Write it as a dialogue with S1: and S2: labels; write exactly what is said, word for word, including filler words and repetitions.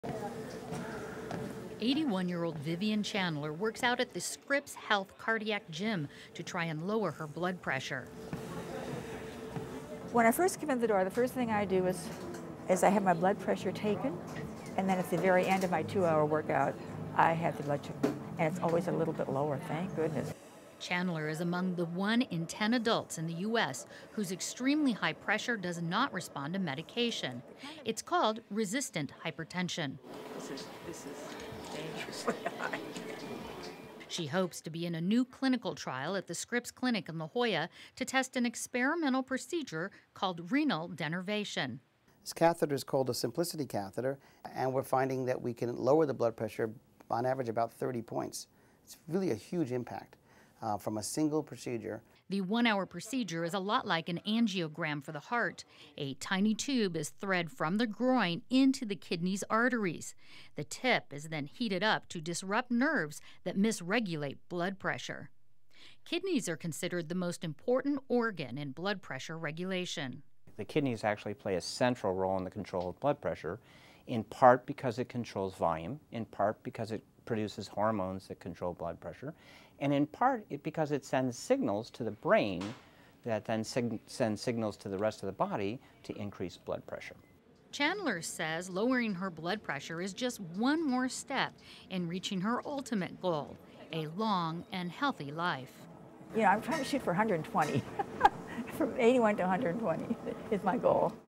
S1: eighty-one-year-old Vivian Chandler works out at the Scripps Health Cardiac Gym to try and lower her blood pressure.
S2: When I first come in the door, the first thing I do is, is I have my blood pressure taken, and then at the very end of my two-hour workout, I have the blood sugar, and it's always a little bit lower, thank goodness.
S1: Chandler is among the one in ten adults in the U S whose extremely high pressure does not respond to medication. It's called resistant hypertension.
S2: This is, this is dangerously high.
S1: She hopes to be in a new clinical trial at the Scripps Clinic in La Jolla to test an experimental procedure called renal denervation.
S3: This catheter is called a simplicity catheter, and we're finding that we can lower the blood pressure on average about thirty points. It's really a huge impact uh, from a single procedure.
S1: The one-hour procedure is a lot like an angiogram for the heart. A tiny tube is thread from the groin into the kidney's arteries. The tip is then heated up to disrupt nerves that misregulate blood pressure. Kidneys are considered the most important organ in blood pressure regulation.
S4: The kidneys actually play a central role in the control of blood pressure, in part because it controls volume, in part because it produces hormones that control blood pressure, and in part it, because it sends signals to the brain that then sig sends signals to the rest of the body to increase blood pressure.
S1: Chandler says lowering her blood pressure is just one more step in reaching her ultimate goal, a long and healthy life.
S2: You know, I'm trying to shoot for one hundred twenty. From eighty-one to one hundred twenty is my goal.